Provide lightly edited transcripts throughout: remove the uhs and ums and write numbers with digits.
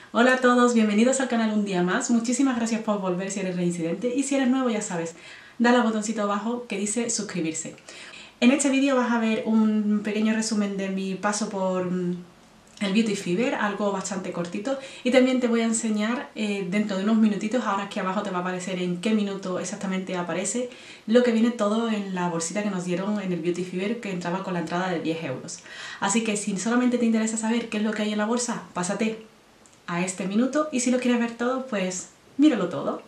Hola a todos, bienvenidos al canal un día más. Muchísimas gracias por volver si eres reincidente y si eres nuevo ya sabes, dale al botoncito abajo que dice suscribirse. En este vídeo vas a ver un pequeño resumen de mi paso por el Beauty Fever, algo bastante cortito, y también te voy a enseñar dentro de unos minutitos, ahora aquí abajo te va a aparecer en qué minuto exactamente aparece, lo que viene todo en la bolsita que nos dieron en el Beauty Fever, que entraba con la entrada de 10 euros. Así que si solamente te interesa saber qué es lo que hay en la bolsa, pásate a este minuto, y si lo quieres ver todo, pues míralo todo.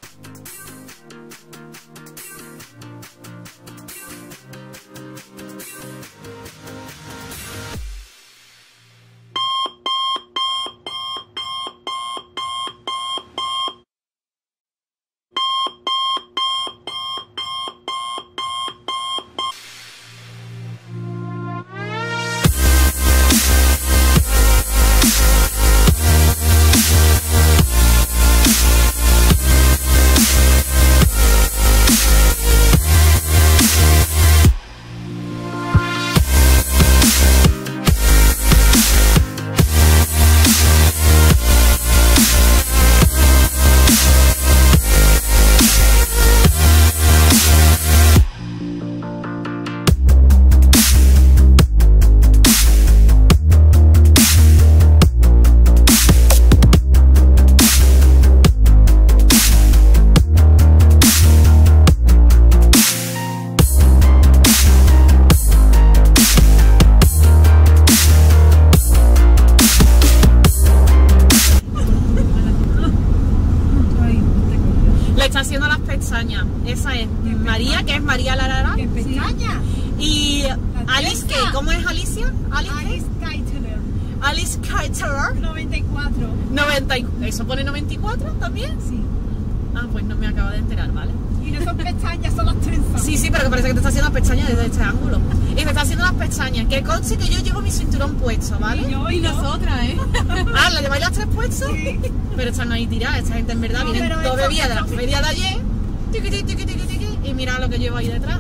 Haciendo las pestañas. Esa es María, que es María Larara. ¿Qué pestaña? Y Alice, ¿qué? ¿Cómo es Alicia? Alice Keiteler. Alice Keiteler. 94. 90. ¿Eso pone 94 también? Sí. Ah, pues no me acabo de enterar, ¿vale? Y no son pestañas, son las trenzas. Sí, pero que parece que te está haciendo las pestañas desde este ángulo. Y me está haciendo las pestañas. Que conste que yo llevo mi cinturón puesto, ¿vale? Y nosotras, ¿eh? Ah, ¿la lleváis las tres puestas? Sí. Pero están ahí tiradas. Esta gente en verdad viene todo bebida de la feria de ayer. Y mira lo que llevo ahí detrás.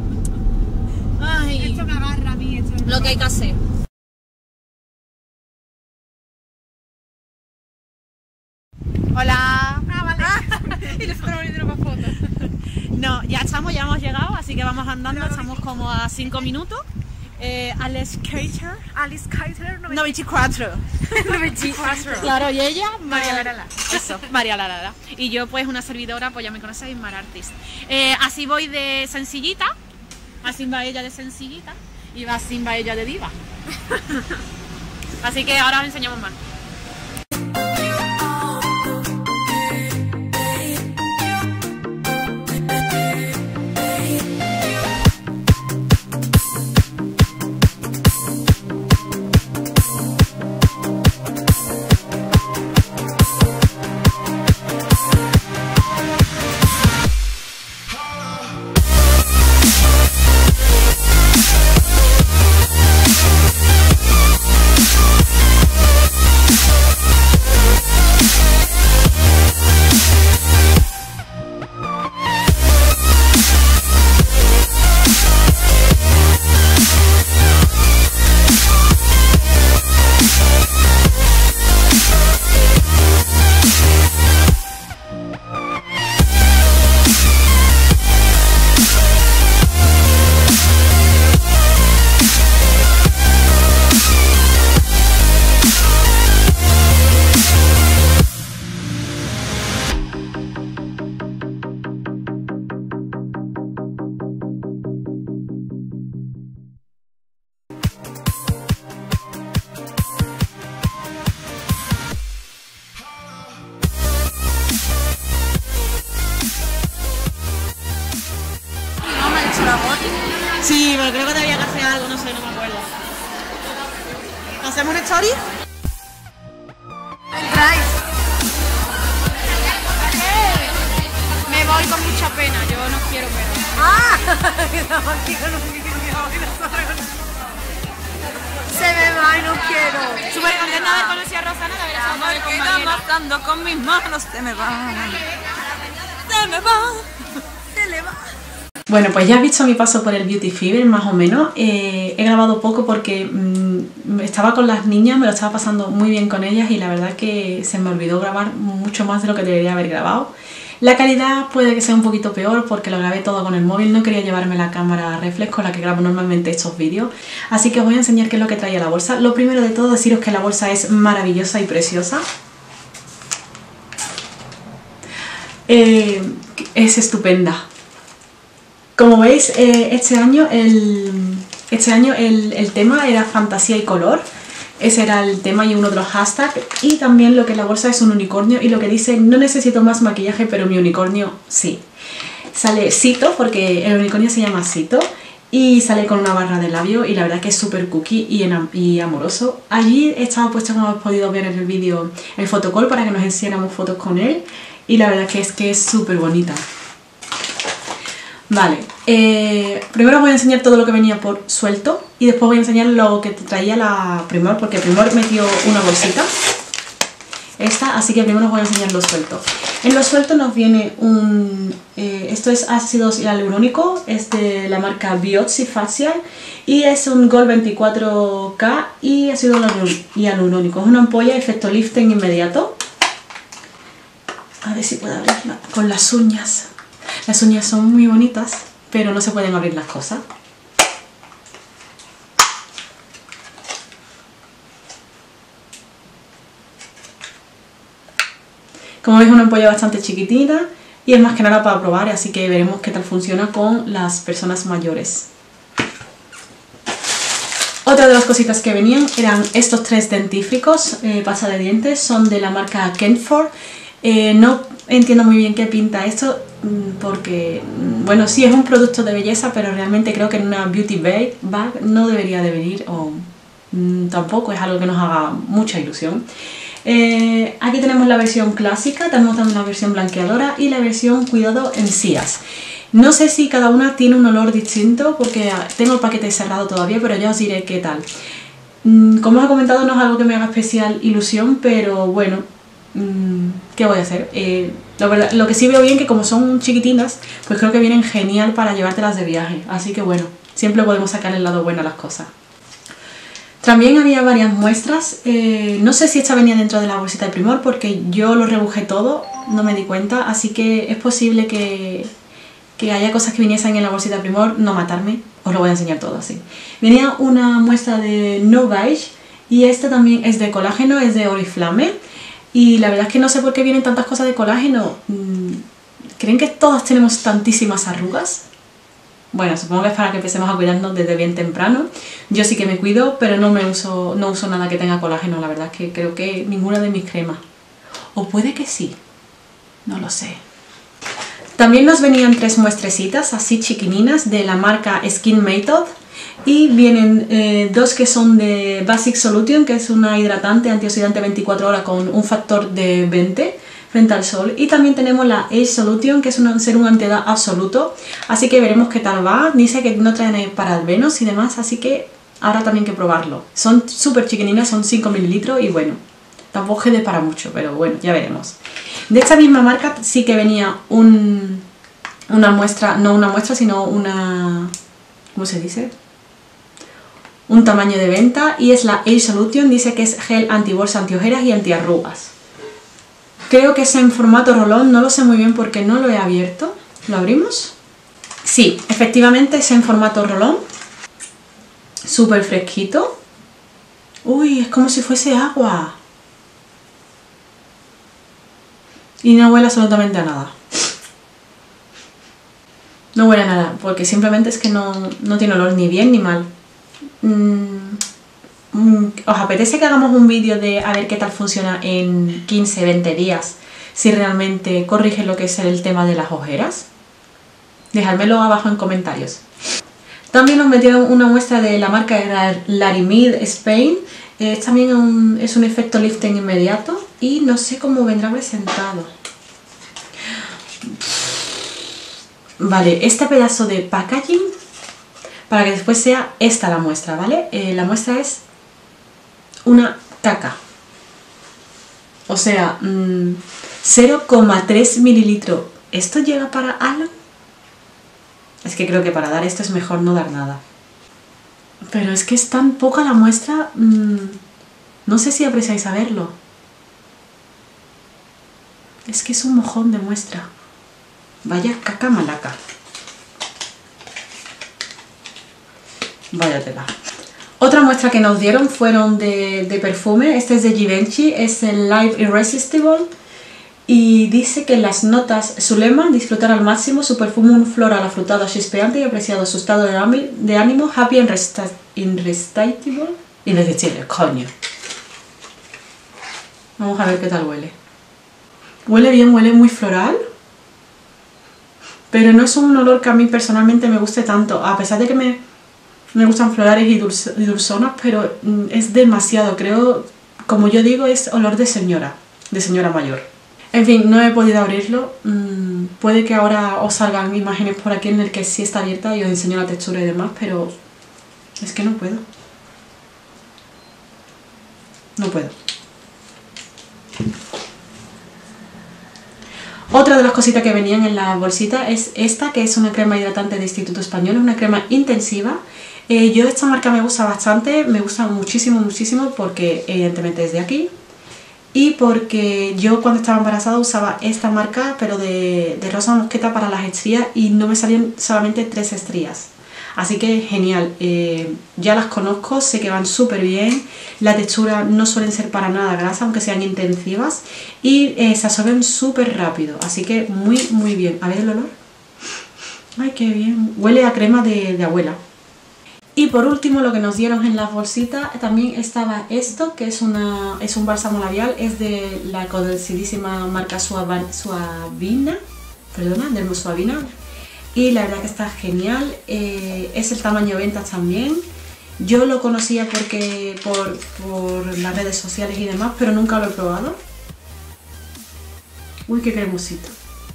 Ay, Esto me agarra a mí. lo que hay que hacer. Hola. Y nosotros volviendo para fotos. No, ya hemos llegado, así que vamos andando, estamos como a 5 minutos. Alice Keiteler. Alice Keiteler 94. 94. Claro, y ella, María Larara. Eso, María Larara. Y yo, pues, una servidora, pues ya me conocéis, Mar Artist. Así voy de sencillita, así va ella de sencillita, y así va ella de diva. Así que ahora os enseñamos más. Sí, pero creo que tendría que hacer algo, no sé, no me acuerdo. ¿Hacemos una story? Me voy con mucha pena, yo no quiero ver. Se me va y no quiero. Súper contenta de haber conocido a Rosana, de haber estado con Mariela. Matando con mis manos, se me va. Se me va. Se le va. Bueno, pues ya has visto mi paso por el Beauty Fever, más o menos. He grabado poco porque estaba con las niñas, me lo estaba pasando muy bien con ellas y la verdad que se me olvidó grabar mucho más de lo que debería haber grabado. La calidad puede que sea un poquito peor porque lo grabé todo con el móvil, no quería llevarme la cámara reflex con la que grabo normalmente estos vídeos. Así que os voy a enseñar qué es lo que traía la bolsa. Lo primero de todo, deciros que la bolsa es maravillosa y preciosa. Es estupenda. Como veis, este año el tema era fantasía y color. Ese era el tema y uno de los hashtags. Y también lo que la bolsa es un unicornio y lo que dice: no necesito más maquillaje, pero mi unicornio sí. Sale Sito, porque el unicornio se llama Sito. Y sale con una barra de labio y la verdad que es súper cookie y amoroso. Allí estaba puesto, como habéis podido ver en el vídeo, el photocall para que nos enseñáramos fotos con él. Y la verdad que es súper bonita. Vale, primero os voy a enseñar todo lo que venía por suelto y después voy a enseñar lo que traía la Primor, porque Primor metió una bolsita, esta, así que primero os voy a enseñar lo suelto. En lo suelto nos viene esto es ácido hialurónico, es de la marca Biotsi Facial y es un Gold 24K y ácido hialurónico. Es una ampolla, efecto lifting inmediato. A ver si puedo abrirla con las uñas. Las uñas son muy bonitas, pero no se pueden abrir las cosas. Como veis, una ampolla bastante chiquitina y es más que nada para probar, así que veremos qué tal funciona con las personas mayores. Otra de las cositas que venían eran estos 3 dentífricos, pasta de dientes, son de la marca Kenford. No entiendo muy bien qué pinta esto porque, bueno, sí es un producto de belleza, pero realmente creo que en una beauty bag no debería de venir o tampoco es algo que nos haga mucha ilusión. Aquí tenemos la versión clásica, tenemos también la versión blanqueadora y la versión cuidado encías. No sé si cada una tiene un olor distinto porque tengo el paquete cerrado todavía, pero ya os diré qué tal. Como os he comentado, no es algo que me haga especial ilusión, pero bueno, ¿qué voy a hacer? Lo que sí veo bien que como son chiquitinas, pues creo que vienen genial para llevártelas de viaje. Así que bueno, siempre podemos sacar el lado bueno a las cosas. También había varias muestras. No sé si esta venía dentro de la bolsita de Primor porque yo lo rebujé todo, no me di cuenta. Así que es posible que haya cosas que viniesen en la bolsita de Primor, no matarme. Os lo voy a enseñar todo así. Venía una muestra de No Beige y esta también es de colágeno, es de Oriflame. Y la verdad es que no sé por qué vienen tantas cosas de colágeno. ¿Creen que todas tenemos tantísimas arrugas? Bueno, supongo que es para que empecemos a cuidarnos desde bien temprano. Yo sí que me cuido, pero no uso nada que tenga colágeno. La verdad es que creo que ninguna de mis cremas. O puede que sí. No lo sé. También nos venían 3 muestrecitas así chiquininas de la marca Skin Method. Y vienen 2 que son de Basic Solution, que es una hidratante antioxidante 24 horas con un factor de 20 frente al sol. Y también tenemos la Age Solution, que es un serum antiedad absoluto. Así que veremos qué tal va. Dice que no traen parabenoides y demás, así que ahora también hay que probarlo. Son súper chiquininas, son 5 mililitros y bueno, tampoco quede para mucho, pero bueno, ya veremos. De esta misma marca sí que venía una muestra, no una muestra, sino una... ¿cómo se dice? Un tamaño de venta y es la Age Solution. Dice que es gel antibolsa, antiojeras y antiarrugas. Creo que es en formato rolón, no lo sé muy bien porque no lo he abierto. ¿Lo abrimos? Sí, efectivamente es en formato rolón. Súper fresquito. Uy, es como si fuese agua. Y no huele absolutamente a nada. No huele a nada, porque simplemente es que no tiene olor ni bien ni mal. ¿Os apetece que hagamos un vídeo de a ver qué tal funciona en 15-20 días? Si realmente corrige lo que es el tema de las ojeras. Dejádmelo abajo en comentarios. También nos metieron una muestra de la marca Larimide Spain. También es un efecto lifting inmediato y no sé cómo vendrá presentado. Vale, este pedazo de packaging para que después sea esta la muestra, ¿vale? La muestra es una caca. O sea, 0,3 mililitros. ¿Esto llega para algo? Es que creo que para dar esto es mejor no dar nada. Pero es que es tan poca la muestra, no sé si apreciáis a verlo. Es que es un mojón de muestra. Vaya caca malaca. Vaya tela. Otra muestra que nos dieron fueron de perfume. Este es de Givenchy, es el Live Irresistible. Y dice que las notas, su lema, disfrutar al máximo, su perfume un floral afrutado, chispeante y apreciado, su estado de ánimo, happy and irresistible, coño. Vamos a ver qué tal huele. Huele bien, huele muy floral. Pero no es un olor que a mí personalmente me guste tanto, a pesar de que me gustan florales y dulzonas, pero es demasiado, creo, como yo digo, es olor de señora mayor. En fin, no he podido abrirlo, puede que ahora os salgan imágenes por aquí en el que sí está abierta y os enseño la textura y demás, pero es que no puedo. No puedo. Otra de las cositas que venían en la bolsita es esta, que es una crema hidratante de Instituto Español, una crema intensiva. Yo esta marca me gusta bastante, me gusta muchísimo, muchísimo porque evidentemente es de aquí. Y porque yo cuando estaba embarazada usaba esta marca, pero de rosa mosqueta para las estrías y no me salían solamente 3 estrías. Así que genial, ya las conozco, sé que van súper bien, la textura no suelen ser para nada grasa, aunque sean intensivas, y se absorben súper rápido, así que muy muy bien. A ver el olor. Ay, qué bien, huele a crema de abuela. Y por último, lo que nos dieron en las bolsitas, también estaba esto, que es un bálsamo labial, es de la conocidísima marca Suavina, Dermosuavina, y la verdad que está genial, es el tamaño ventas también. Yo lo conocía por las redes sociales y demás, pero nunca lo he probado. Uy, qué cremosito.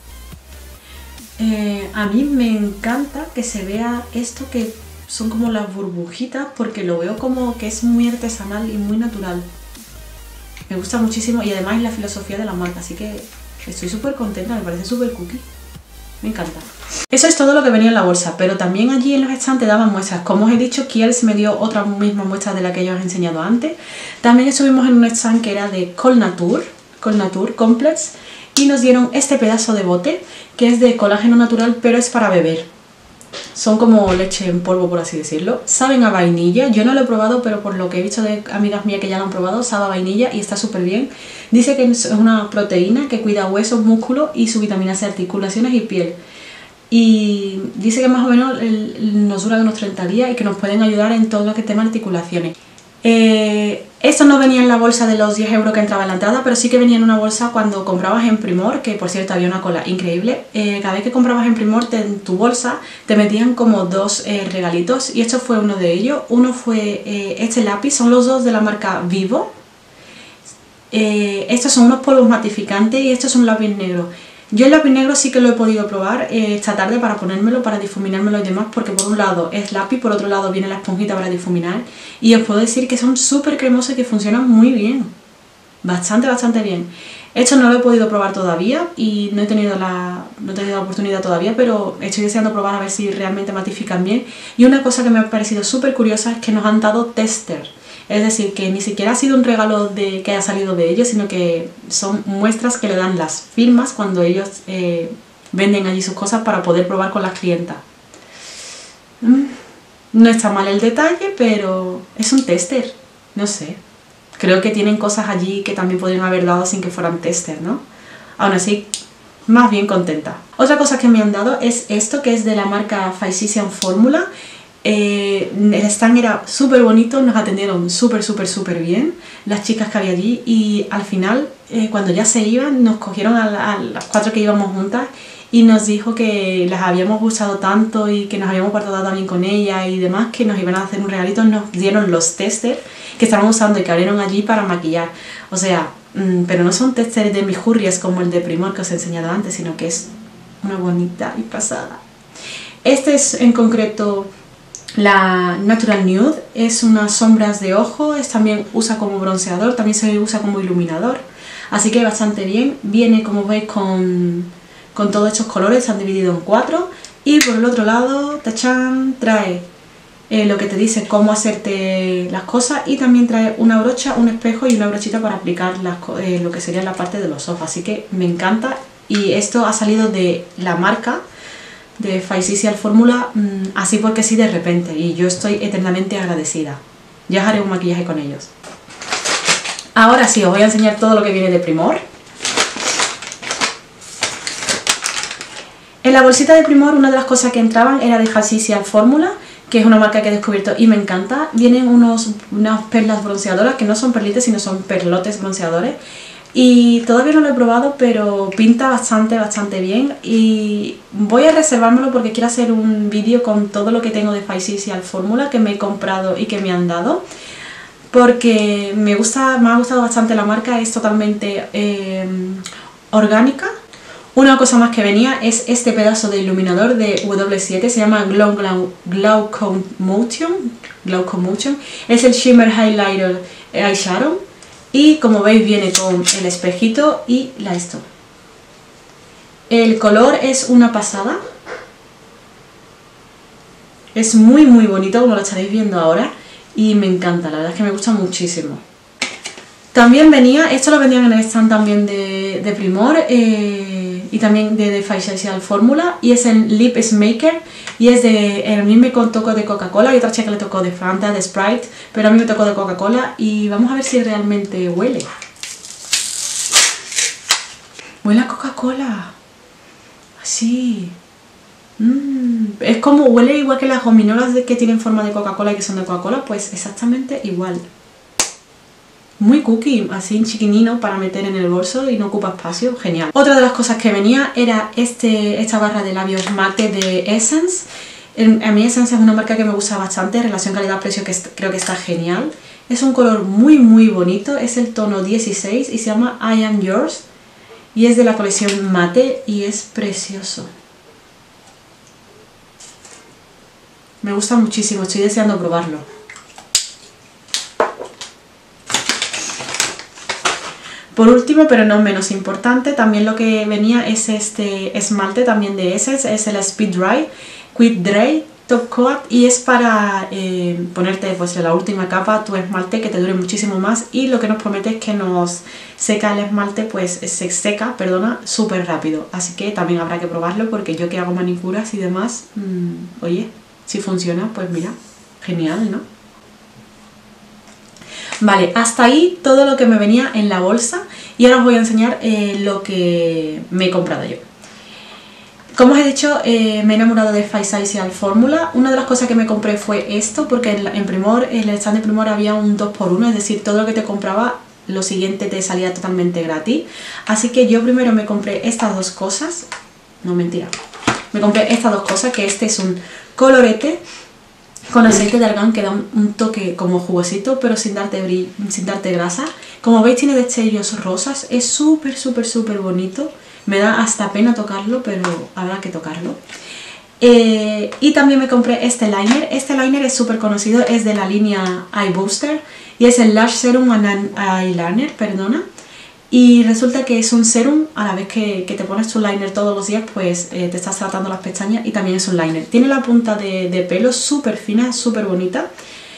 A mí me encanta que se vea esto, que son como las burbujitas, porque lo veo como que es muy artesanal y muy natural. Me gusta muchísimo y además es la filosofía de la marca, así que estoy súper contenta, me parece súper cookie. Me encanta. Eso es todo lo que venía en la bolsa, pero también allí en los estantes daban muestras. Como os he dicho, Kiehl's me dio otra misma muestra de la que yo os he enseñado antes. También estuvimos en un stand que era de Colnature Complex, y nos dieron este pedazo de bote que es de colágeno natural, pero es para beber. Son como leche en polvo, por así decirlo. Saben a vainilla, yo no lo he probado, pero por lo que he visto de amigas mías que ya lo han probado, sabe a vainilla y está súper bien. Dice que es una proteína que cuida huesos, músculos y su vitamina C, articulaciones y piel. Y dice que más o menos nos dura unos 30 días y que nos pueden ayudar en todo lo que tema articulaciones. Esto no venía en la bolsa de los 10 € que entraba en la entrada, pero sí que venía en una bolsa cuando comprabas en Primor, que por cierto había una cola increíble. Cada vez que comprabas en Primor, en tu bolsa te metían como 2 regalitos, y esto fue uno de ellos. Uno fue este lápiz, son los dos de la marca Vivo. Estos son unos polvos matificantes y esto es un lápiz negro. Yo el lápiz negro sí que lo he podido probar esta tarde para ponérmelo, para difuminármelo y demás, porque por un lado es lápiz, por otro lado viene la esponjita para difuminar, y os puedo decir que son súper cremosos y que funcionan muy bien, bastante bien. Esto no lo he podido probar todavía y no he tenido la oportunidad todavía, pero estoy deseando probar a ver si realmente matifican bien. Y una cosa que me ha parecido súper curiosa es que nos han dado tester. Es decir, que ni siquiera ha sido un regalo que haya salido de ellos, sino que son muestras que le dan las firmas cuando ellos venden allí sus cosas para poder probar con las clientas. No está mal el detalle, pero es un tester, no sé. Creo que tienen cosas allí que también podrían haber dado sin que fueran tester, ¿no? Aún así, más bien contenta. Otra cosa que me han dado es esto, que es de la marca Physician Formula. El stand era súper bonito, nos atendieron súper bien las chicas que había allí, y al final cuando ya se iban nos cogieron a las 4 que íbamos juntas y nos dijo que les habíamos gustado tanto y que nos habíamos portado también con ella y demás, que nos iban a hacer un regalito. Nos dieron los testers que estaban usando y que abrieron allí para maquillar, o sea, pero no son testers de mijurrias como el de Primor que os he enseñado antes, sino que es una bonita y pasada. Este es en concreto la Natural Nude, es unas sombras de ojo, también usa como bronceador, también se usa como iluminador, así que bastante bien. Viene, como veis, con todos estos colores, se han dividido en 4, Y por el otro lado, tachán, trae lo que te dice cómo hacerte las cosas, y también trae una brocha, un espejo y una brochita para aplicar lo que sería la parte de los ojos. Así que me encanta, y esto ha salido de la marca de Facial Formula, así porque sí, de repente, y yo estoy eternamente agradecida. Ya haré un maquillaje con ellos. Ahora sí, os voy a enseñar todo lo que viene de Primor. En la bolsita de Primor, una de las cosas que entraban era de Facial Formula, que es una marca que he descubierto y me encanta. Vienen unas perlas bronceadoras, que no son perlitas, sino son perlotes bronceadores. Y todavía no lo he probado, pero pinta bastante bien. Y voy a reservármelo porque quiero hacer un vídeo con todo lo que tengo de Facial Formula, que me he comprado y que me han dado. Porque me ha gustado bastante la marca, es totalmente orgánica. Una cosa más que venía es este pedazo de iluminador de W7, se llama Glaucomotion. Es el Shimmer Highlighter Eyeshadow. Y como veis viene con el espejito y esto. El color es una pasada. Es muy bonito, como lo estaréis viendo ahora. Y me encanta, la verdad es que me gusta muchísimo. También venía, esto lo vendían en el stand también de Primor, y también de Facial Formula, y es el Lip Maker, y es a mí me tocó de Coca-Cola, y otra chica le tocó de Fanta, de Sprite, pero a mí me tocó de Coca-Cola, y vamos a ver si realmente huele. Huele a Coca-Cola, así. Es como, huele igual que las gominolas que tienen forma de Coca-Cola y que son de Coca-Cola, pues exactamente igual. Muy cookie, así chiquinino para meter en el bolso y no ocupa espacio, genial. Otra de las cosas que venía era esta barra de labios mate de Essence. A mí Essence es una marca que me gusta bastante, relación calidad-precio, que creo que está genial. Es un color muy bonito, es el tono 16 y se llama I Am Yours. Y es de la colección mate y es precioso. Me gusta muchísimo, estoy deseando probarlo. Por último, pero no menos importante, también lo que venía es este esmalte también de Essence, es el Speed Dry Quick Dry Top Coat, y es para ponerte pues en la última capa tu esmalte que te dure muchísimo más, y lo que nos promete es que nos seca el esmalte, pues se seca, perdona, súper rápido. Así que también habrá que probarlo, porque yo que hago manicuras y demás, oye, si funciona, pues mira, genial, ¿no? Vale, hasta ahí todo lo que me venía en la bolsa, y ahora os voy a enseñar lo que me he comprado yo. Como os he dicho, me he enamorado de Facial Formula. Una de las cosas que me compré fue esto, porque en Primor, en el stand de Primor había un 2x1, es decir, todo lo que te compraba, lo siguiente te salía totalmente gratis. Así que yo primero me compré estas dos cosas, no mentira, me compré estas dos cosas, que este es un colorete con aceite de argán que da un toque como jugosito, pero sin darte grasa. Como veis tiene destellos rosas, es súper bonito. Me da hasta pena tocarlo, pero habrá que tocarlo. Y también me compré este liner. Este liner es súper conocido, es de la línea Eye Booster y es el Lash Serum and Eyeliner, perdona. Y resulta que es un serum, a la vez que te pones tu liner todos los días, pues te estás tratando las pestañas, y también es un liner. Tiene la punta de pelo súper fina, súper bonita,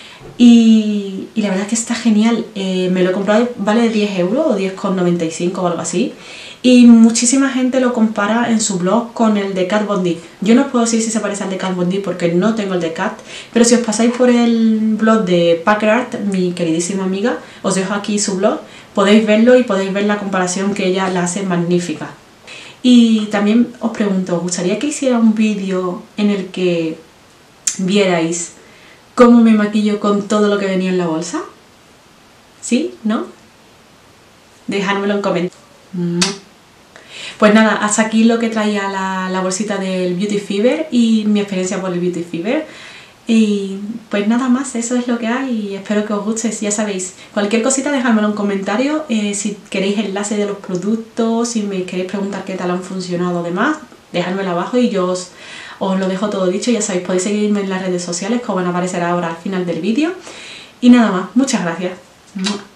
y la verdad es que está genial. Me lo he comprado, vale 10 euros o 10,95 o algo así, y muchísima gente lo compara en su blog con el de Kat Von D. Yo no os puedo decir si se parece al de Kat Von D porque no tengo el de Kat, pero si os pasáis por el blog de Packer Art, mi queridísima amiga, os dejo aquí su blog, podéis verlo y podéis ver la comparación, que ella la hace magnífica. Y también os pregunto, ¿os gustaría que hiciera un vídeo en el que vierais cómo me maquillo con todo lo que venía en la bolsa? ¿Sí? ¿No? Dejádmelo en comentarios. Pues nada, hasta aquí lo que traía la bolsita del Beauty Fever y mi experiencia por el Beauty Fever. Y pues nada más, eso es lo que hay, y espero que os guste. Ya sabéis, cualquier cosita dejádmelo en comentarios, si queréis enlace de los productos, si me queréis preguntar qué tal han funcionado, demás, dejádmelo abajo y yo os lo dejo todo dicho. Ya sabéis, podéis seguirme en las redes sociales, que os van a aparecer ahora al final del vídeo. Y nada más, muchas gracias.